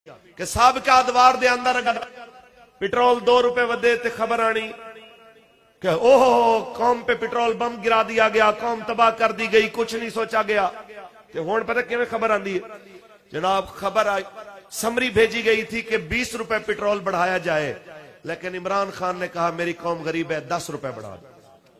कि साबका अदवार दे अंदर अगर पेट्रोल 2 रुपए वधे तो खबर आनी कि ओहो कौम पे पेट्रोल बम गिरा दिया गया, कौम तबाह कर दी गई, कुछ नहीं सोचा गया। तो हुण पता किवें खबर आंदी है जनाब? खबर आई, समरी भेजी गई थी कि 20 रुपए पेट्रोल बढ़ाया जाए, लेकिन इमरान खान ने कहा मेरी कौम गरीब है, 10 रुपए बढ़ा दो।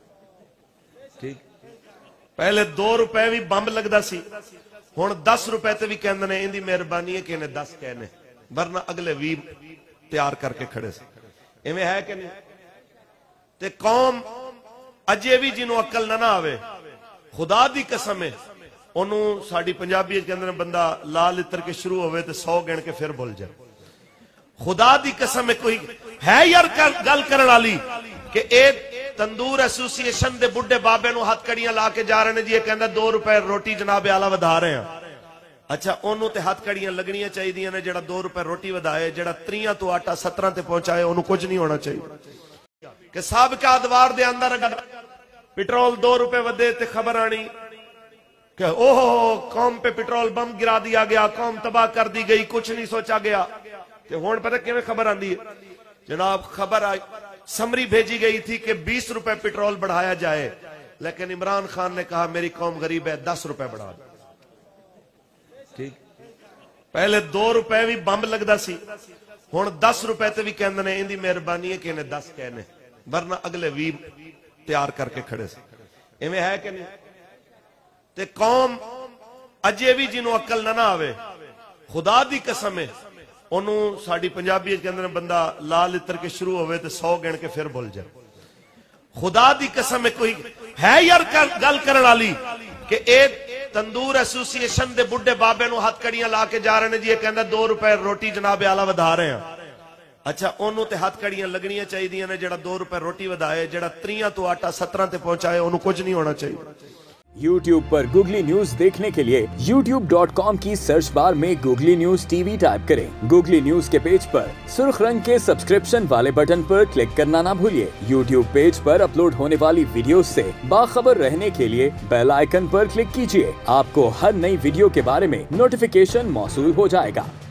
ठीक, पहले 2 रुपए भी बंब लगता सी, हुण 10 रुपए ते भी कहंदे ने इंदी मेहरबानी है कि इन्हें 10 कहने, वरना अगले 20 तैयार करके खड़े से। इवें है कि नहीं? ते कौम अजे भी जिन्हों अकल ना आवे, खुदा दी कसम है ओनू साडी पंजाबी कहंदे ने बंदा ला लित्र के शुरू होवे ते 100 गिण के फिर भुल जाए। खुदा दी कसम है कोई है यार गल करन वाली कि ए तंदूर एसोसिएशन दे बुढ़े बाबे नू हथकड़ियां ला के जा रहे हैं जी, कहंदा 2 रुपए रोटी जनाब आला वधा रहे हैं। अच्छा, ओनू ते हथकड़ियां लगनियां चाहिए ने, जेड़ा 2 रुपए रोटी वधाए, जेड़ा 3 तो आटा 17 ते पहुंचाए, ओनू कुछ नहीं होना चाहिए। कि साबका अदवार दे अंदर अगर पेट्रोल 2 रुपए वधे तो खबर आनी कि ओहो कौम पे पेट्रोल बम गिरा दिया गया, कौम तबाह कर दी गई, कुछ नहीं सोचा गया। तो हुण पता किवें खबर आंदी है जनाब? खबर आई, समरी भेजी गई थी कि 20 रुपए पेट्रोल बढ़ाया जाए, लेकिन इमरान खान ने कहा मेरी कौम गरीब है, 10 रुपए बढ़ा दो। ठीक, पहले 2 रुपए भी बंब लगता सी, हुण 10 रुपए ते भी कहंदे ने इंदी मेहरबानी है कि इन्हें 10 कहने, वरना अगले 20 तैयार करके खड़े से। इवें है कि नहीं? ते कौम अजे भी जिन्हों अकल ना आवे, खुदा दी कसम है ओनू साडी पंजाबी कहंदे ने बंदा ला लित्र के शुरू होवे ते 100 गिण के फिर भुल जाए। खुदा दी कसम है कोई है यार गल करन वाली कि ए तंदूर एसोसिएशन दे बुढ़े बाबे नू हथकड़ियां ला के जा रहे हैं जी, कहंदा 2 रुपए रोटी जनाब आला वधा रहे हैं। अच्छा, ओनू ते हथकड़ियां लगनियां चाहिए ने, जेड़ा 2 रुपए रोटी वधाए, जेड़ा 3 तो आटा 17 ते पहुंचाए, ओनू कुछ नहीं होना चाहिए। YouTube पर गूगली न्यूज देखने के लिए youtube.com की सर्च बार में गूगली न्यूज टीवी टाइप करें। गूगली न्यूज के पेज पर सुर्ख रंग के सब्सक्रिप्शन वाले बटन पर क्लिक करना ना भूलिए। YouTube पेज पर अपलोड होने वाली वीडियोस से बाखबर रहने के लिए बेल आइकन पर क्लिक कीजिए। आपको हर नई वीडियो के बारे में नोटिफिकेशन मौसूल हो जाएगा।